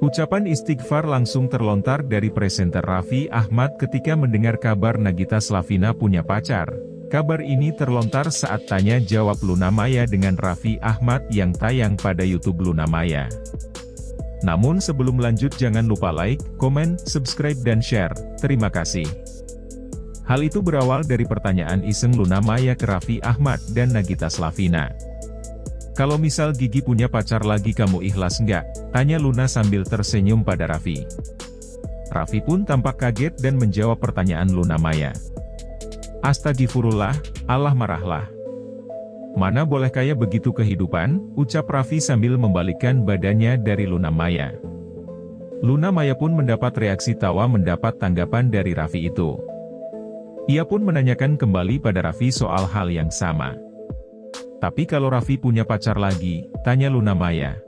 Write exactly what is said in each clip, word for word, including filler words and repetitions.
Ucapan istighfar langsung terlontar dari presenter Raffi Ahmad ketika mendengar kabar Nagita Slavina punya pacar. Kabar ini terlontar saat tanya jawab Luna Maya dengan Raffi Ahmad yang tayang pada YouTube Luna Maya. Namun sebelum lanjut jangan lupa like, komen, subscribe dan share. Terima kasih. Hal itu berawal dari pertanyaan iseng Luna Maya ke Raffi Ahmad dan Nagita Slavina. Kalau misal Gigi punya pacar lagi kamu ikhlas nggak? Tanya Luna sambil tersenyum pada Raffi. Raffi pun tampak kaget dan menjawab pertanyaan Luna Maya. Astagfirullah, Allah marahlah. Mana boleh kayak begitu kehidupan, ucap Raffi sambil membalikkan badannya dari Luna Maya. Luna Maya pun mendapat reaksi tawa mendapat tanggapan dari Raffi itu. Ia pun menanyakan kembali pada Raffi soal hal yang sama. Tapi kalau Raffi punya pacar lagi, tanya Luna Maya.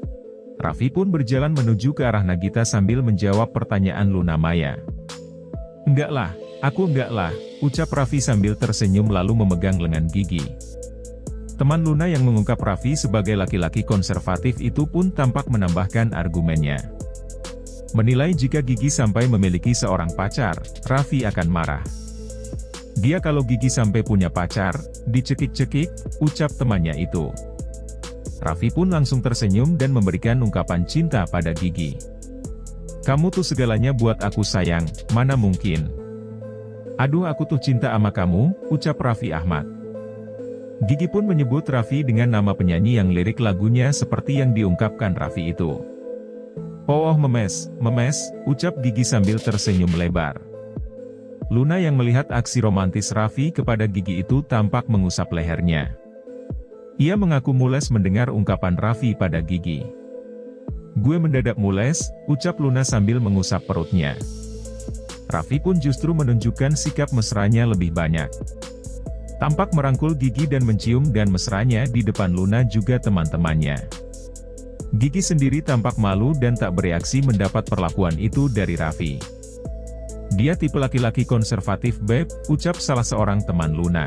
Raffi pun berjalan menuju ke arah Nagita sambil menjawab pertanyaan Luna Maya. Enggak lah, aku enggak lah, ucap Raffi sambil tersenyum lalu memegang lengan Gigi. Teman Luna yang mengungkap Raffi sebagai laki-laki konservatif itu pun tampak menambahkan argumennya. Menilai jika Gigi sampai memiliki seorang pacar, Raffi akan marah. Dia kalau Gigi sampai punya pacar, dicekik-cekik, ucap temannya itu. Raffi pun langsung tersenyum dan memberikan ungkapan cinta pada Gigi. Kamu tuh segalanya buat aku sayang, mana mungkin. Aduh aku tuh cinta sama kamu, ucap Raffi Ahmad. Gigi pun menyebut Raffi dengan nama penyanyi yang lirik lagunya seperti yang diungkapkan Raffi itu. Oh memes, memes, ucap Gigi sambil tersenyum lebar. Luna yang melihat aksi romantis Raffi kepada Gigi itu tampak mengusap lehernya. Ia mengaku mules mendengar ungkapan Raffi pada Gigi. Gue mendadak mules, ucap Luna sambil mengusap perutnya. Raffi pun justru menunjukkan sikap mesranya lebih banyak. Tampak merangkul Gigi dan mencium dan mesranya di depan Luna juga teman-temannya. Gigi sendiri tampak malu dan tak bereaksi mendapat perlakuan itu dari Raffi. Dia tipe laki-laki konservatif beb, ucap salah seorang teman Luna.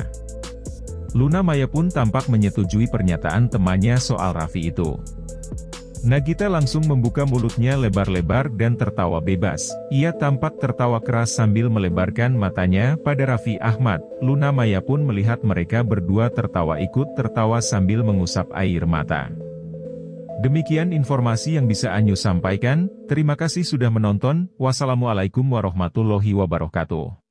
Luna Maya pun tampak menyetujui pernyataan temannya soal Raffi itu. Nagita langsung membuka mulutnya lebar-lebar dan tertawa bebas. Ia tampak tertawa keras sambil melebarkan matanya pada Raffi Ahmad. Luna Maya pun melihat mereka berdua tertawa ikut tertawa sambil mengusap air mata. Demikian informasi yang bisa Anyu sampaikan, terima kasih sudah menonton, wassalamualaikum warahmatullahi wabarakatuh.